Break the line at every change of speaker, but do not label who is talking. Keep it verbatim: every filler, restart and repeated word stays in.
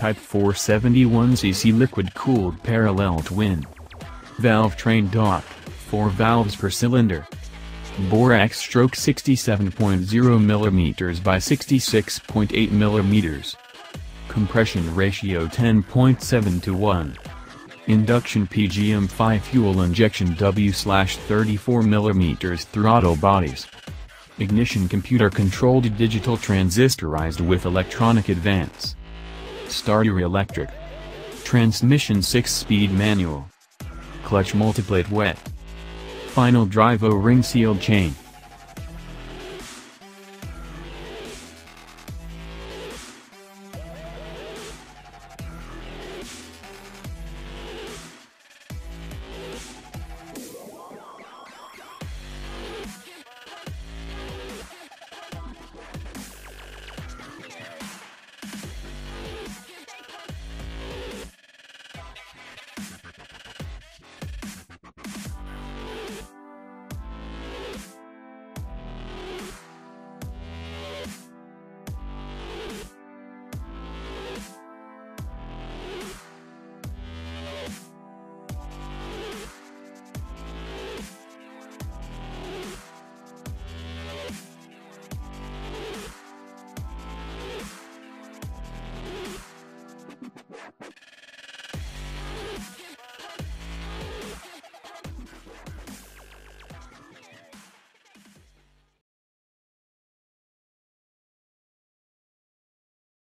Type four seventy-one c c liquid-cooled parallel twin. Valve Train D O H C, four valves per cylinder. Bore X stroke sixty-seven point zero millimeters by sixty-six point eight millimeters. Compression ratio ten point seven to one. Induction P G M F I fuel injection W thirty-four millimeter throttle bodies. Ignition computer-controlled digital transistorized with electronic advance. Starter electric. Transmission six-speed manual. Clutch multiplate wet. Final drive O-ring sealed chain.